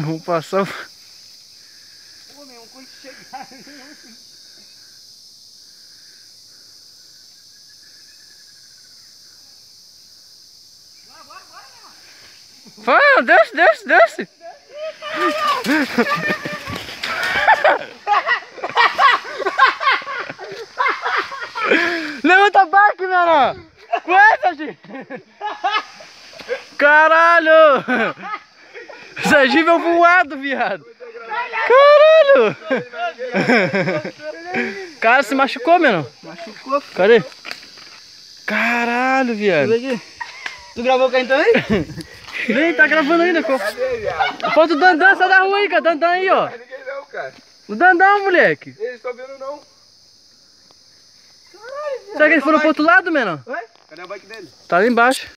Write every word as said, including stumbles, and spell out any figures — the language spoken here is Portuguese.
Vamos passar. Pô, meu, quando chegar. Vai, desce, desce, desce. Levanta a barca, menor. Aguenta, gente. Caralho. Sergipe é um voado, viado. Caralho. Cara, se machucou, menor. Machucou. Cadê? Caralho, viado. Tu gravou com a então aí? Vem, tá gravando ainda, co. Cadê, viado? Pô, o Dandan, sai da rua aí, cara. Dandan aí, ó. Não é ninguém não, cara. O Dandan, moleque. Eles estão vendo não. Será que eles foram pro outro lado, menor? Oi? Cadê a bike dele? Tá ali embaixo.